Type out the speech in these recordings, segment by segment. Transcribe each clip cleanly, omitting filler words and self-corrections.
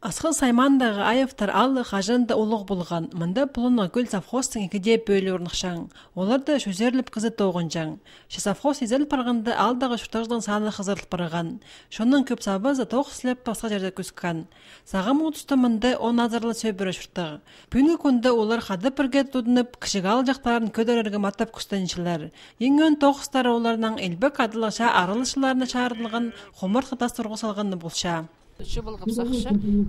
Асқы Саймандағы айыфтар аллы қажында олық болған. Мында пұлыны көл совхозтың екіде бөлі орнықшаң. Оларды шөзерліп қызы тоғын жаң. Совхоз изел парғанды алдағы шұртаждың саны қызырылып парған. Шоның көп сабызы тоқ сілеп басқа жерде күскан. Сағым ұтысты мында он азырлы сөйбірі шұртығы. Бүгінгі күнді олар қады бірге тұдынып, кішігал жақтарын көдерерге матап күстеншілер. Ең өн тоқыстары оларынан елбек адылыша арылышыларына шарылған қомыр қытас тұрғы салғанды болша. Шыбыл қапсақшы,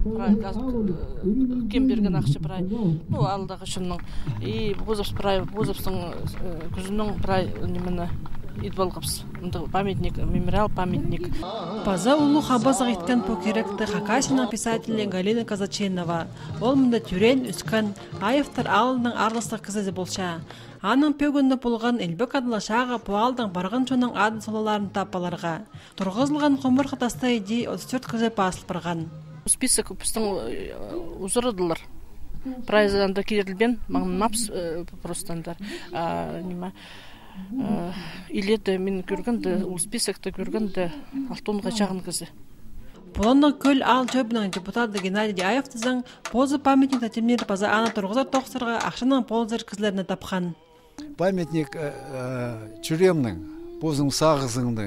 кем берген ақшы бірай. Алдағы шынның, бозапстың күзінің бірай немені идвал қапс. Памятник, мемориал памятник. Паза улу хабазақ еткен покеректі Хакасина писателі Галина Казаченова. Ол мұнда түрен, үскен, айыфтар алының арлыстық кізі болша. Аның пөгінді болған елбек адылы шаға пуалдың барған шоның адын солаларын тапаларға. Тұрғызылған құмыр қытаста еді 34 кізі басыл барған. Список біздің ұзырыдылар. Прайзанда керілбен, маңын мапс простандар. Иледі мен көргенді, ол списокты көргенді алтонға жағын кізі. Бұланның көл ал жөбінің депутаты Геннадий Аевтызың позы памятник тәтемнері паза ана тұрғызар тоқсырға ақшының ползыр кізлеріне тапқан. Памятник чүремнің, позың сағызыңды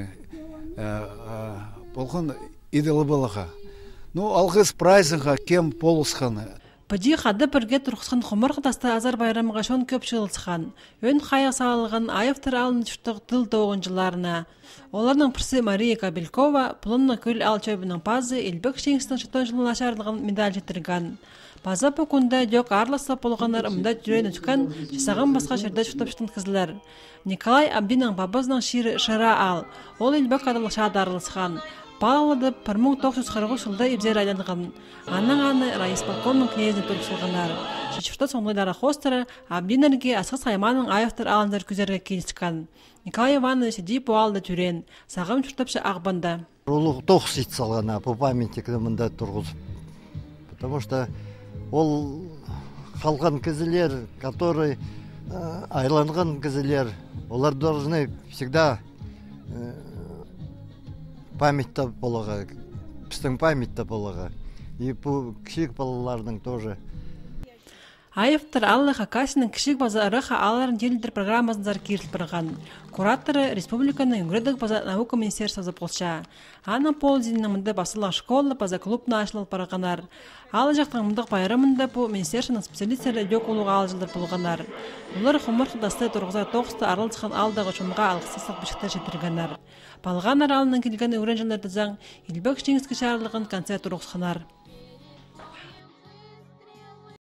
болған идылы болыға. Алғыз прайзыңға кем полысқаны. Бұди қады бірге тұрқысқан құмыр қытасты азар байрамыға шон көп шығылысқан. Өн қайық сағылған айыфтар алын түштіқ тыл тоғын жыларына. Оларның пірсі Мария Кабелькова пұлынны көл ал чөбінің пазы елбек шеңістің шытон жылын ашарлығын медаль жетірген. Паза бұқында дөк арлысы болғанар ұмда түрен өткен жасаған басқа жерде шытып шытын кізілер. Николай Абдинның бабызның ширі шыра ал. Ол елбек адылы шады арылысқан. Балалады 1940 жылда ебзер айланған. Аның аны райисполкомның кнезіне тұрпсылғанар. Шешірті соңлайдары хостары Абдинерге Асқы Сайманның айыфтар алындар күзерге келістіқан. Николай Иванович дейп алды түрен. Сағым шүртіпші ағбанда. Олық тоқс ет салғана по памятникті мұнда тұрғызып. Потому что ол қалған кізілер, который айланған кізілер, олар должны всегда памятта болыға, біздің памятта болыға. И бұл кішік балалардың тоже. Айыфтар аллы Хакасинның кішік база ырыға аларын делдер программасындар керіліп бірған. Кураторы республиканың үңгірдік база наука министерствосы болша. Аның ползинның мұнда басылық школы база клубна ашылып барғанар. Алы жақтың мұндық байырымында бұл министерствоның специалистері дөк олуға алжылдар болғанар. Олар құмыр қыдасты тұрғызар тоқысты арылысқан алдағы шумға алғысыздық бішікті жетіргенар. Балған аралының келген өрен жылдарды заң, елбек шеңізгі шарылығын концерт ұрықсқанар.